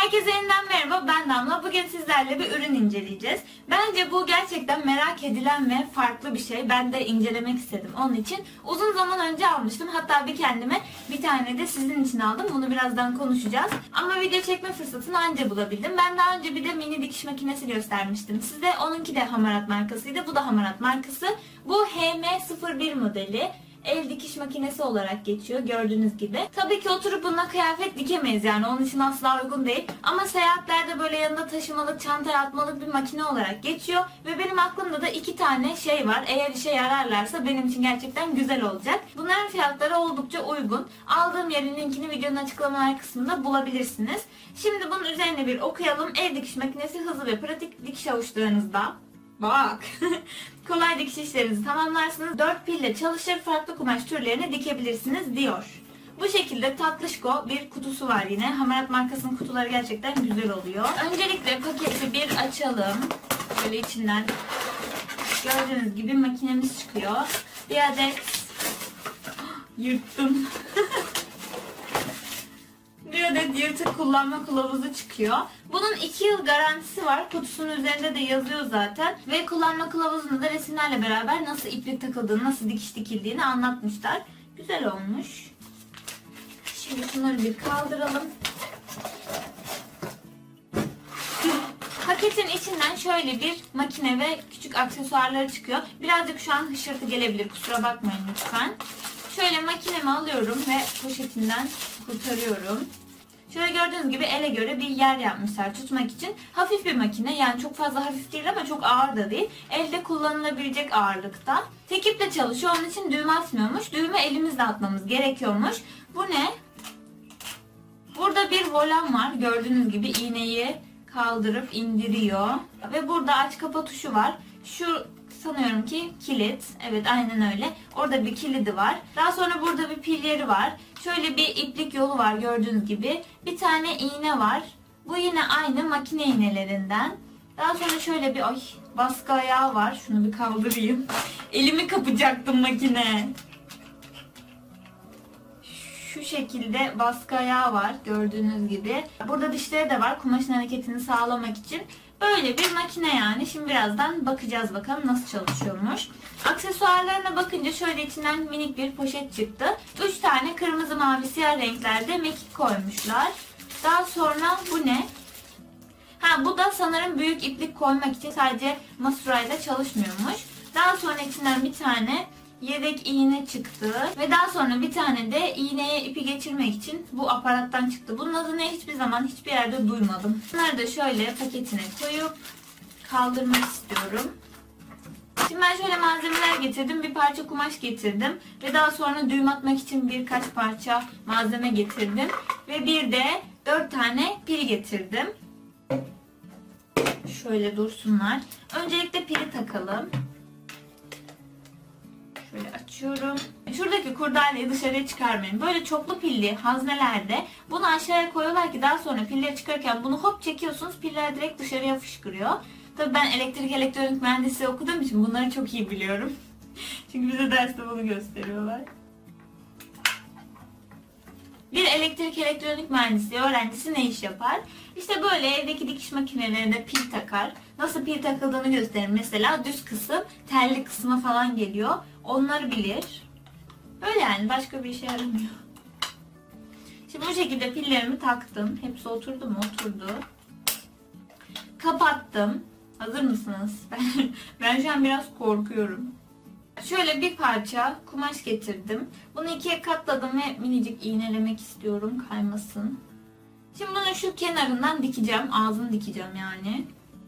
Herkese yeniden merhaba, ben Damla. Bugün sizlerle bir ürün inceleyeceğiz. Bence bu gerçekten merak edilen ve farklı bir şey. Ben de incelemek istedim. Onun için uzun zaman önce almıştım. Hatta bir kendime, bir tane de sizin için aldım. Bunu birazdan konuşacağız. Ama video çekme fırsatını anca bulabildim. Ben daha önce bir de mini dikiş makinesi göstermiştim size. Onunki de Hamarat markasıydı. Bu da Hamarat markası. Bu HM01 modeli. El dikiş makinesi olarak geçiyor gördüğünüz gibi. Tabii ki oturup bununla kıyafet dikemeyiz, yani onun için asla uygun değil. Ama seyahatlerde böyle yanında taşımalık, çantaya atmalık bir makine olarak geçiyor. Ve benim aklımda da 2 tane şey var. Eğer işe yararlarsa benim için gerçekten güzel olacak. Bunların fiyatları oldukça uygun. Aldığım yerin linkini videonun açıklamalar kısmında bulabilirsiniz. Şimdi bunun üzerine bir okuyalım. El dikiş makinesi hızlı ve pratik, dikiş avuçlarınızda. Bak. Kolay dikiş işlerinizi tamamlarsınız. 4 pille çalışır, farklı kumaş türlerini dikebilirsiniz diyor. Bu şekilde tatlışko bir kutusu var yine. Hamarat markasının kutuları gerçekten güzel oluyor. Öncelikle paketi bir açalım. Böyle içinden gördüğünüz gibi makinemiz çıkıyor. Bir adet yırttım. Bir adet yırtık kullanma kılavuzu çıkıyor. Bunun 2 yıl garantisi var. Kutusunun üzerinde de yazıyor zaten. Ve kullanma kılavuzunda da resimlerle beraber nasıl iplik takıldığını, nasıl dikiş dikildiğini anlatmışlar. Güzel olmuş. Şimdi şunları bir kaldıralım. Paketin içinden şöyle bir makine ve küçük aksesuarları çıkıyor. Birazcık şu an hışırtı gelebilir. Kusura bakmayın lütfen. Şöyle makinemi alıyorum ve poşetinden kurtarıyorum. Şöyle gördüğünüz gibi ele göre bir yer yapmışlar tutmak için. Hafif bir makine, yani çok fazla hafif değil ama çok ağır da değil. Elde kullanılabilecek ağırlıkta. Tek iple çalışıyor, onun için düğme atmıyormuş. Düğme elimizle atmamız gerekiyormuş. Bu ne? Burada bir volan var. Gördüğünüz gibi iğneyi kaldırıp indiriyor. Ve burada aç kapa tuşu var. Şu sanıyorum ki kilit. Evet, aynen öyle. Orada bir kilidi var. Daha sonra burada bir pil yeri var. Şöyle bir iplik yolu var gördüğünüz gibi. Bir tane iğne var. Bu yine aynı makine iğnelerinden. Daha sonra şöyle bir baskı ayağı var. Şunu bir kaldırayım. Elimi kapacaktım makine. Şu şekilde baskı ayağı var gördüğünüz gibi. Burada dişleri de var kumaşın hareketini sağlamak için. Böyle bir makine yani. Şimdi birazdan bakacağız bakalım nasıl çalışıyormuş. Aksesuarlarına bakınca şöyle içinden minik bir poşet çıktı. 3 tane kırmızı, mavi, siyah renklerde mekik koymuşlar. Daha sonra bu ne? Bu da sanırım büyük iplik koymak için, sadece masurayla çalışmıyormuş. Daha sonra içinden bir tane yedek iğne çıktı. Ve daha sonra bir tane de iğneye ipi geçirmek için bu aparattan çıktı. Bunun adını hiçbir zaman hiçbir yerde duymadım. Bunları da şöyle paketine koyup kaldırmak istiyorum. Şimdi ben şöyle malzemeler getirdim. Bir parça kumaş getirdim. Ve daha sonra düğüm atmak için birkaç parça malzeme getirdim. Ve bir de 4 tane pil getirdim. Şöyle dursunlar. Öncelikle pili takalım. Şöyle açıyorum. Şuradaki kurdaleyi dışarıya çıkarmayın. Böyle çoklu pilli haznelerde bunu aşağıya koyuyorlar ki daha sonra pilleri çıkarırken bunu hop çekiyorsunuz. Piller direkt dışarıya fışkırıyor. Tabii ben elektrik elektronik mühendisliği okuduğum için bunları çok iyi biliyorum. Çünkü bize derste bunu gösteriyorlar. Bir elektrik elektronik mühendisliği öğrencisi ne iş yapar? İşte böyle evdeki dikiş makinelerinde pil takar. Nasıl pil takıldığını gösterir. Mesela düz kısım telli kısma falan geliyor. Onları bilir. Böyle yani, başka bir işe yaramıyor. Şimdi bu şekilde pillerimi taktım. Hepsi oturdu mu? Oturdu. Kapattım. Hazır mısınız? Ben şu an biraz korkuyorum. Şöyle bir parça kumaş getirdim. Bunu 2'ye katladım ve minicik iğnelemek istiyorum, kaymasın. Şimdi bunu şu kenarından dikeceğim. Ağzını dikeceğim yani.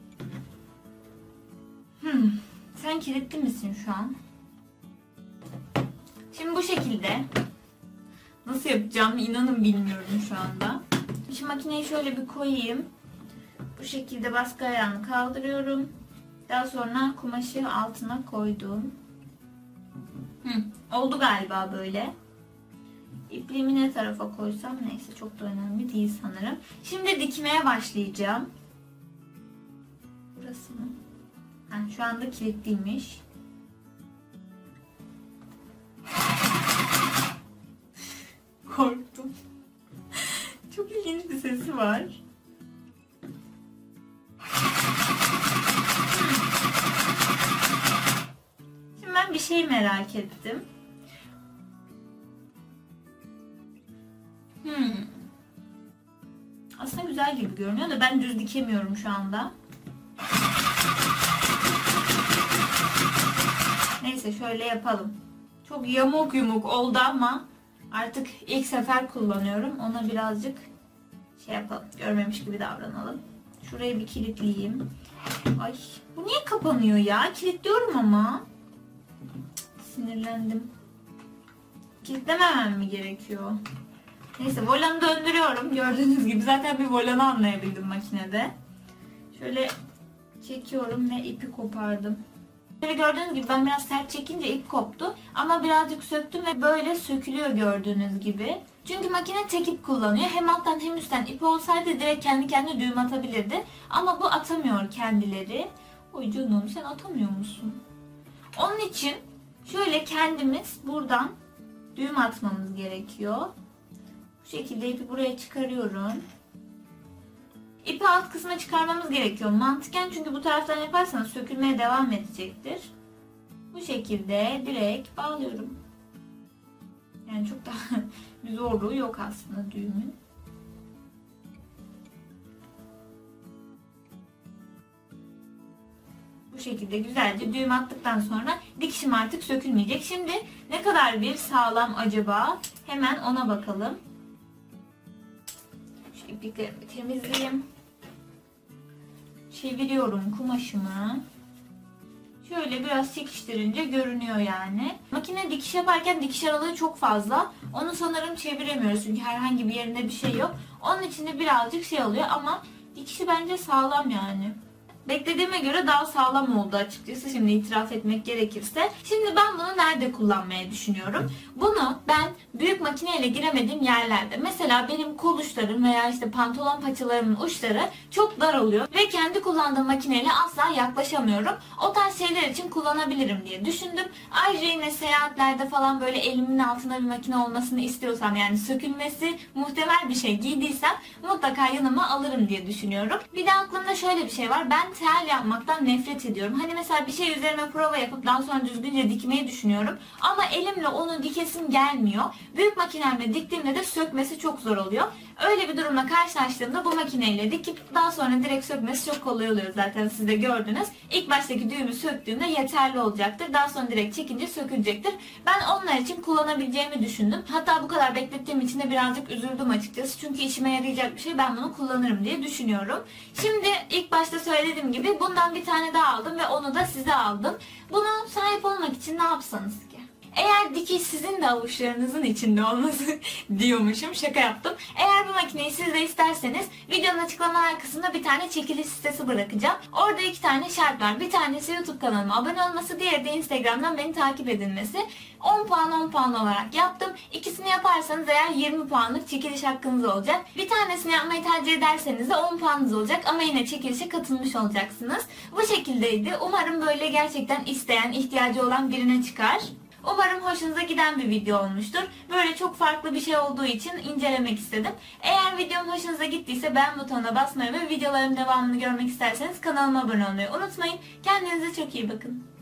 Sen kilitli misin şu an? Şimdi bu şekilde. Nasıl yapacağımı inanın bilmiyorum şu anda. Şimdi makineyi şöyle bir koyayım. Bu şekilde baskı ayağını kaldırıyorum. Daha sonra kumaşı altına koydum. Oldu galiba böyle. İpliğimi ne tarafa koysam, neyse çok da önemli değil sanırım. Şimdi dikmeye başlayacağım. Burası mı? Şu anda kilitliymiş. Korktum. Çok ilginç bir sesi var. bir şey merak ettim. Aslında güzel gibi görünüyor da ben düz dikemiyorum şu anda. Neyse şöyle yapalım. Çok yamuk yumuk oldu ama artık ilk sefer kullanıyorum. Ona birazcık şey yapalım. Görmemiş gibi davranalım. Şurayı bir kilitleyeyim. Ay bu niye kapanıyor ya? Kilitliyorum ama. Sinirlendim. Kilitlememem mi gerekiyor? Neyse volanı döndürüyorum. Gördüğünüz gibi zaten bir volanı anlayabildim makinede. Şöyle çekiyorum ve ipi kopardım. Böyle gördüğünüz gibi ben biraz sert çekince ip koptu. Ama birazcık söktüm ve böyle sökülüyor gördüğünüz gibi. Çünkü makine tek ip kullanıyor. Hem alttan hem üstten ip olsaydı direkt kendi kendine düğüm atabilirdi. Ama bu atamıyor kendileri. Oy canım sen atamıyor musun? Onun için şöyle kendimiz buradan düğüm atmamız gerekiyor. Bu şekilde ipi buraya çıkarıyorum. İpi alt kısma çıkarmamız gerekiyor mantıken, çünkü bu taraftan yaparsanız sökülmeye devam edecektir. Bu şekilde direkt bağlıyorum. Yani çok da bir zorluğu yok aslında düğümün. Bu şekilde güzelce düğüm attıktan sonra dikişim artık sökülmeyecek. Şimdi ne kadar bir sağlam acaba? Hemen ona bakalım. Şu ipliklerimi temizleyeyim. Çeviriyorum kumaşımı. Şöyle biraz çekiştirince görünüyor yani. Makine dikiş yaparken dikiş aralığı çok fazla. Onu sanırım çeviremiyoruz çünkü herhangi bir yerinde bir şey yok. Onun için de birazcık şey oluyor ama dikişi bence sağlam yani. Beklediğime göre daha sağlam oldu açıkçası, şimdi itiraf etmek gerekirse. Şimdi ben bunu nerede kullanmayı düşünüyorum? Bunu ben büyük makineyle giremediğim yerlerde, mesela benim kol uçlarım veya işte pantolon paçalarımın uçları çok dar oluyor ve kendi kullandığım makineyle asla yaklaşamıyorum. O tarz şeyler için kullanabilirim diye düşündüm. Ayrıca yine seyahatlerde falan böyle elimin altında bir makine olmasını istiyorsam, yani sökülmesi muhtemel bir şey giydiysem mutlaka yanıma alırım diye düşünüyorum. Bir de aklımda şöyle bir şey var. Ben tel yapmaktan nefret ediyorum. Hani mesela bir şey üzerine prova yapıp daha sonra düzgünce dikmeyi düşünüyorum. Ama elimle onu dikesim gelmiyor. Büyük makinemle diktiğimde de sökmesi çok zor oluyor. Öyle bir durumla karşılaştığımda bu makineyle dikip daha sonra direkt sökmesi çok kolay oluyor, zaten siz de gördünüz. İlk baştaki düğümü söktüğümde yeterli olacaktır. Daha sonra direkt çekince sökülecektir. Ben onlar için kullanabileceğimi düşündüm. Hatta bu kadar beklettiğim için de birazcık üzüldüm açıkçası. Çünkü işime yarayacak bir şey, ben bunu kullanırım diye düşünüyorum. Şimdi ilk başta söylediğim gibi bundan bir tane daha aldım ve onu da size aldım. Bunu sahip olmak için ne yapsanız ki? Eğer dikiş sizin de avuçlarınızın içinde olması diyormuşum, şaka yaptım. Eğer bu makineyi siz de isterseniz videonun açıklamalar kısmında bir tane çekiliş sitesi bırakacağım. Orada 2 tane şart var. Bir tanesi YouTube kanalıma abone olması, diğeri de Instagram'dan beni takip edilmesi. 10 puan 10 puan olarak yaptım. İkisini yaparsanız eğer 20 puanlık çekiliş hakkınız olacak. Bir tanesini yapmayı tercih ederseniz de 10 puanınız olacak ama yine çekilişe katılmış olacaksınız. Bu şekildeydi. Umarım böyle gerçekten isteyen, ihtiyacı olan birine çıkar. Umarım hoşunuza giden bir video olmuştur. Böyle çok farklı bir şey olduğu için incelemek istedim. Eğer videom hoşunuza gittiyse beğen butonuna basmayı ve videoların devamını görmek isterseniz kanalıma abone olmayı unutmayın. Kendinize çok iyi bakın.